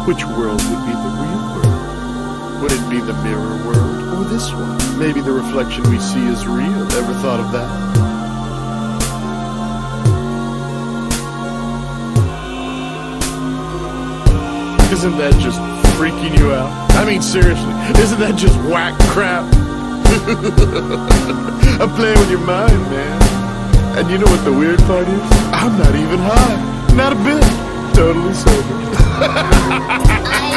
Which world would be the real world? Would it be the mirror world or this one? Maybe the reflection we see is real. Ever thought of that? Isn't that just freaking you out? I mean, seriously, isn't that just whack crap? I'm playing with your mind, man. And you know what the weird part is? I'm not even high. Not a bit. Totally sober.